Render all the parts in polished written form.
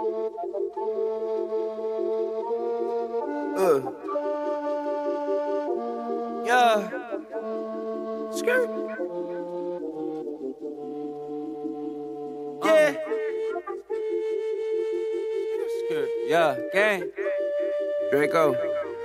Yeah. Skirt. Yeah. Skirt. Yeah. Gang. Draco.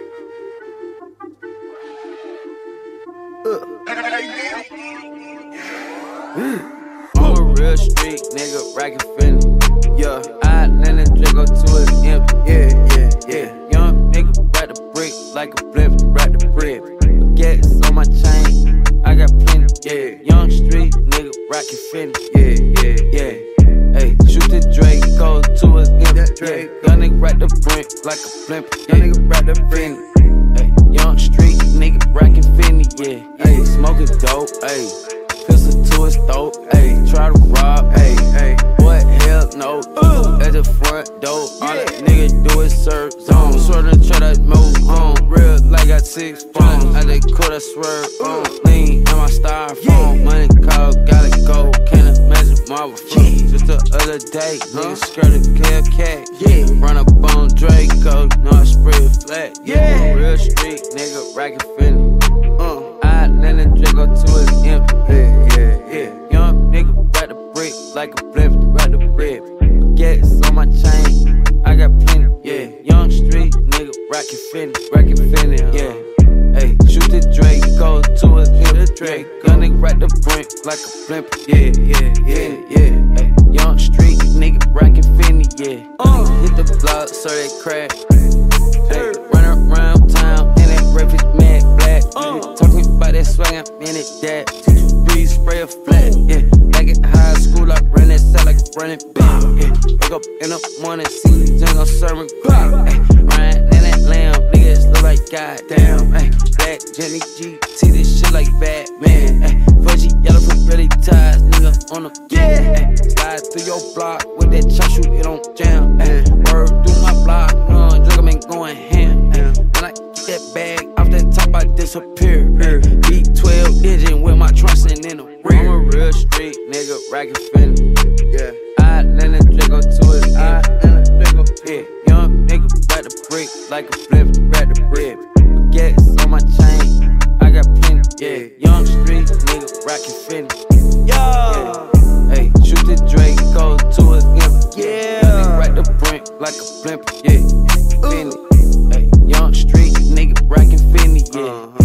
I'm a real street nigga, rackin' finna. Yeah, I landed Draco to his empty. Yeah. Young nigga, ride the brick like a blimp, ride the brick. Baguettes on my chain, I got plenty. Yeah, young street nigga, rockin' finna. Yeah. Hey, shoot the Draco to his empty. Yeah, young nigga, ride the brick like a blimp. Young nigga, ride the brick. Hey, young street nigga, rockin' finna. Yeah, hey, smoking dope. Hey. Pistol to his throat, ayy, try to rob, ayy, what hell no, at the front door, all that nigga do is serve zone, sorta try to move on, real like I got 6 phones, I just could have swerved, lean in my styrofoam, money call, gotta go, can't imagine Marvel films, just the other day, nigga skirted KFK, run up on Draco, no I spread flat, real street, nigga, rackin' finna, I landed Draco to his empty. Yeah. Young nigga, ride the brick like a blimp, ride the brick. Baguettes on my chain, I got plenty. Yeah, young street nigga, rockin' finna. Yeah, hey, shoot the Draco to his empty. Young nigga, ride the brick like a blimp. Yeah. Hey, young street nigga, rockin' finna. Yeah, hit the block so they crack. Hey, run around town in that refugee mad black. Talking about that swag, I'm in it, that. Breeze, spray a flat, yeah. Like at high school, I ran that cell like a running back, yeah. Wake up in the morning, see these gon' serving clock, ayy. Riding in that lamb, niggas look like goddamn, ayy. Black Jenny GT, this shit like Batman, ayy. Fudgy yellow for really ties, nigga on the ayy. Slide through your block with that chop, shoot it on jam, ayy. Word through my block, Draco been going ham, ayy. When I get that bag off that top, I disappear, B12 engine with my trunks in the rear. I'm a real street nigga, rackin' finna. Yeah, I landed Draco to his yeah, young nigga, ride the brick like a blimp, ride the brick. Baguettes on my chain, I got plenty. Yeah, young street nigga, rockin' finna. Yeah, hey, shoot the Draco to his empty. Yeah, young nigga, ride the brick like a blimp. Yeah, finna. Hey, young street nigga, rockin' finna. Yeah.